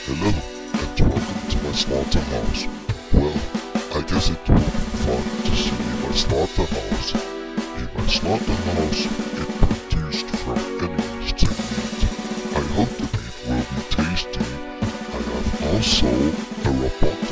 Hello, and welcome to my slaughterhouse. Well, I guess it will be fun to see my slaughterhouse. In my slaughterhouse, it produced from enemies to meat. I hope the meat will be tasty. I have also a robot